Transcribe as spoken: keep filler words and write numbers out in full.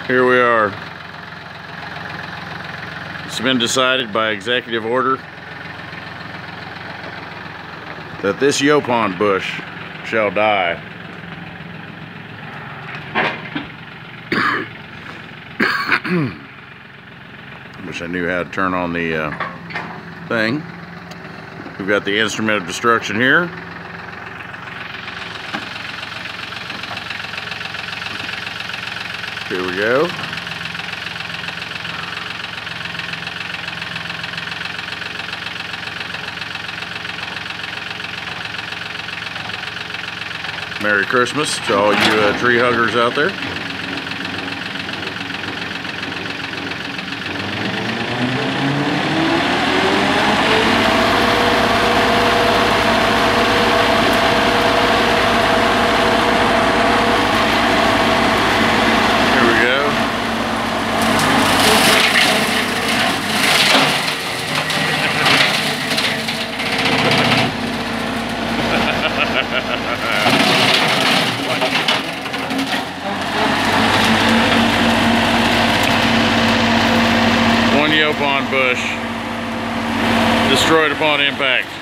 Here we are. It's been decided by executive order that this Yaupon bush shall die. Wish I knew how to turn on the uh, thing. We've got the instrument of destruction here. Here we go. Merry Christmas to all you uh, tree huggers out there. One Yaupon bush destroyed upon impact.